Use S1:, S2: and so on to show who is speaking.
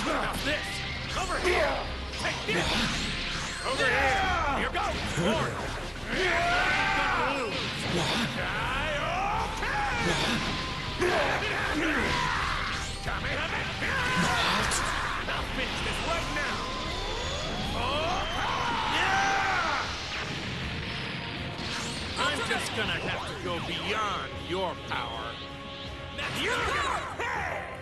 S1: How's this? Over here! Take this! Over here! Here goes! More! Gonna lose! I'll finish this right now! I'm just gonna have to go beyond your power. That's you! Hey!